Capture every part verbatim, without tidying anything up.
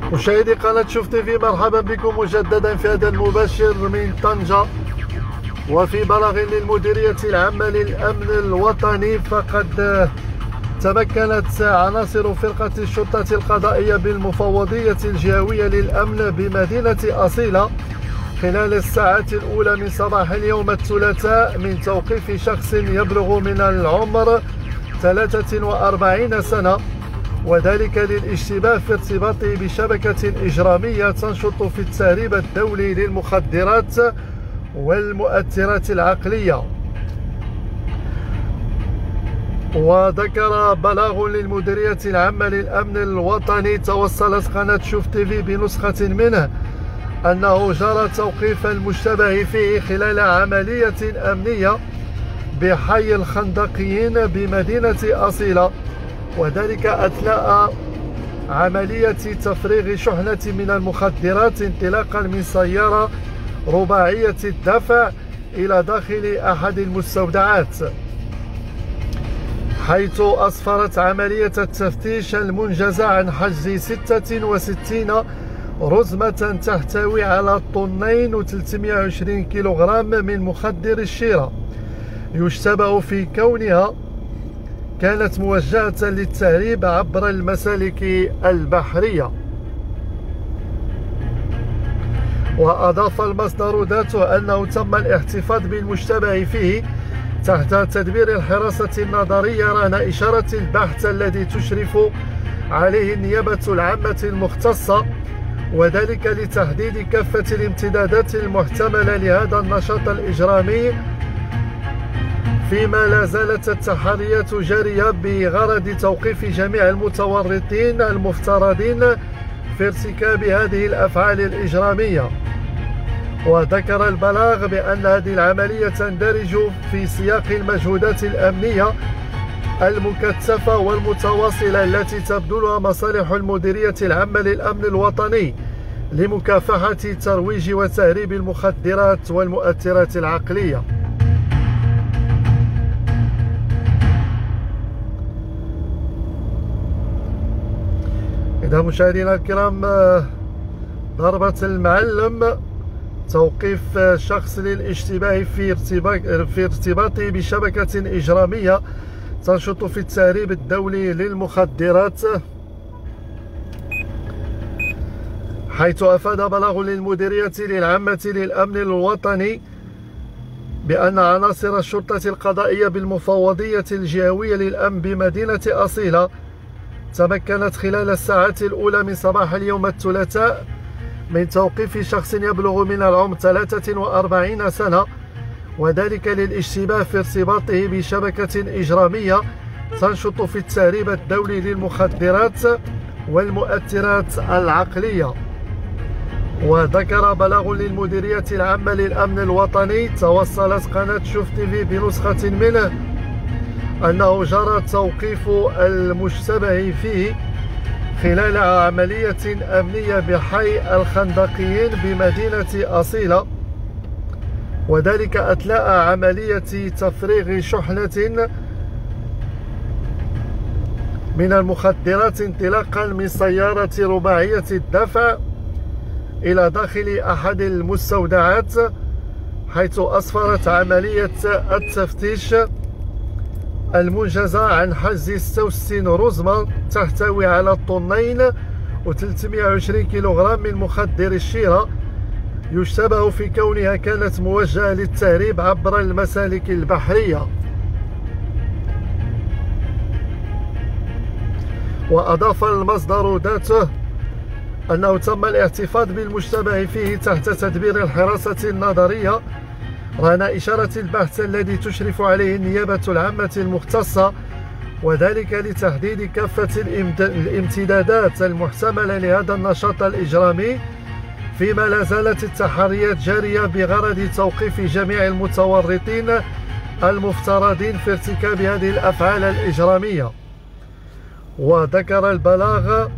مشاهدي قناة شوف تيفي، مرحبا بكم مجددا في هذا المباشر من طنجة وفي بلاغ للمديرية العامة للأمن الوطني. فقد تمكنت عناصر فرقة الشرطة القضائية بالمفوضية الجهوية للأمن بمدينة أصيلة خلال الساعات الأولى من صباح اليوم الثلاثاء من توقيف شخص يبلغ من العمر ثلاثة وأربعين سنة، وذلك للاشتباه في ارتباطه بشبكة إجرامية تنشط في التهريب الدولي للمخدرات والمؤثرات العقلية. وذكر بلاغ للمديرية العامة للأمن الوطني توصلت قناة شوف تيفي بنسخة منه أنه جرى توقيف المشتبه فيه خلال عملية أمنية بحي الخندقيين بمدينة أصيلة، وذلك أثناء عملية تفريغ شحنة من المخدرات انطلاقا من سيارة رباعية الدفع إلى داخل أحد المستودعات، حيث أسفرت عملية التفتيش المنجزة عن حجز ستة وستين رزمة تحتوي على طنين وثلاثمائة وعشرين كيلوغرام من مخدر الشيرة يشتبه في كونها كانت موجهة للتهريب عبر المسالك البحرية. وأضاف المصدر ذاته أنه تم الاحتفاظ بالمشتبه فيه تحت تدبير الحراسة النظرية رهن إشارة البحث الذي تشرف عليه النيابة العامة المختصة، وذلك لتحديد كافة الامتدادات المحتملة لهذا النشاط الإجرامي، فيما لا زالت التحريات جارية بغرض توقيف جميع المتورطين المفترضين في ارتكاب هذه الأفعال الإجرامية. وذكر البلاغ بأن هذه العملية تندرج في سياق المجهودات الأمنية المكثفة والمتواصلة التي تبذلها مصالح المديرية العامة للأمن الوطني لمكافحة ترويج وتهريب المخدرات والمؤثرات العقلية. إذا مشاهدينا الكرام، ضربة المعلم توقيف شخص للاشتباه في في ارتباطه بشبكة إجرامية تنشط في التهريب الدولي للمخدرات، حيث أفاد بلاغ للمديرية العامة للأمن الوطني بأن عناصر الشرطة القضائية بالمفوضية الجهوية للأمن بمدينة أصيلة تمكنت خلال الساعات الأولى من صباح اليوم الثلاثاء من توقيف شخص يبلغ من العمر ثلاثة وأربعين سنة، وذلك للاشتباه في ارتباطه بشبكة إجرامية تنشط في التهريب الدولي للمخدرات والمؤثرات العقلية. وذكر بلاغ للمديرية العامة للأمن الوطني توصلت قناة شوف تيفي بنسخة منه أنه جرى توقيف المشتبه فيه خلال عملية أمنية بحي الخندقيين بمدينة أصيلة، وذلك أثناء عملية تفريغ شحنة من المخدرات انطلاقا من سيارة رباعية الدفع إلى داخل أحد المستودعات، حيث أسفرت عملية التفتيش المنجزة عن حجز ستة وستين رزمة تحتوي على طنين وثلاثمائة وعشرين كيلوغرام من مخدر الشيرة يشتبه في كونها كانت موجهة للتهريب عبر المسالك البحرية. وأضاف المصدر ذاته أنه تم الاحتفاظ بالمشتبه فيه تحت تدبير الحراسة النظرية رهن إشارة البحث الذي تشرف عليه النيابة العامة المختصة، وذلك لتحديد كافة الامتدادات المحتملة لهذا النشاط الإجرامي، فيما لا زالت التحريات جارية بغرض توقيف جميع المتورطين المفترضين في ارتكاب هذه الأفعال الإجرامية. وذكر البلاغ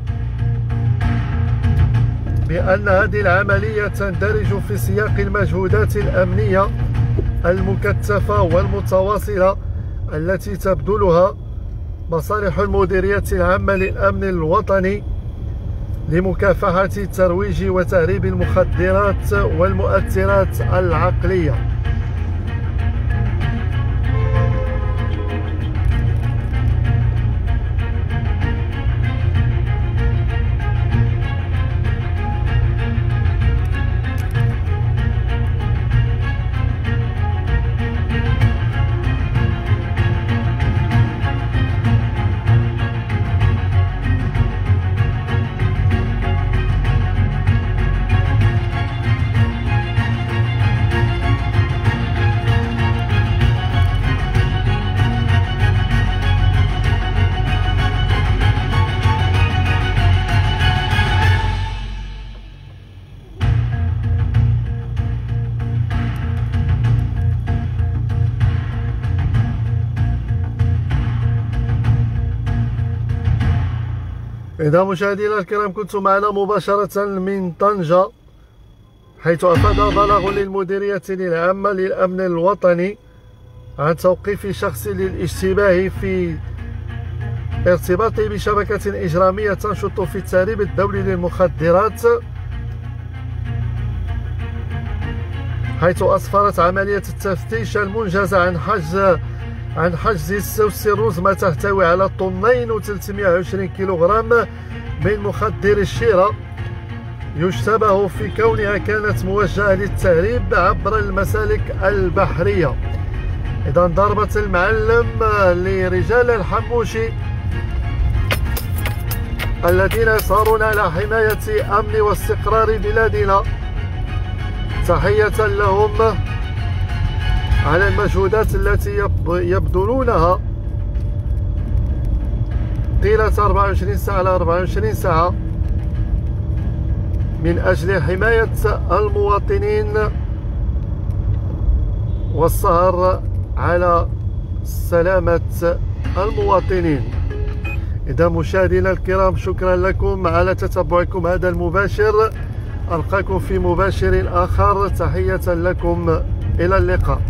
بأن هذه العملية تندرج في سياق المجهودات الأمنية المكثفة والمتواصلة التي تبذلها مصالح المديرية العامة للأمن الوطني لمكافحة ترويج وتهريب المخدرات والمؤثرات العقلية. إذا مشاهدينا الكرام كنتم معنا مباشرة من طنجة، حيث أفاد بلاغ للمديرية العامة للأمن الوطني عن توقيف شخص للاشتباه في ارتباطه بشبكة إجرامية تنشط في التهريب الدولي للمخدرات، حيث أسفرت عملية التفتيش المنجزة عن حجز عن حجز سوس الرز ما تحتوي على طنين وثلاثمائة وعشرين كيلوغرام من مخدر الشراء، يشتبه في كونها كانت موجهة للتهريب عبر المسالك البحرية. إذا ضربة المعلم لرجال الحموشي الذين يسهرون على حماية أمن واستقرار بلادنا، تحية لهم على المجهودات التي يبذلونها طيلة أربعة وعشرين ساعة على أربعة وعشرين ساعة من أجل حماية المواطنين والسهر على سلامة المواطنين. إذا مشاهدينا الكرام شكرا لكم على تتبعكم هذا المباشر، ألقاكم في مباشر آخر، تحية لكم، إلى اللقاء.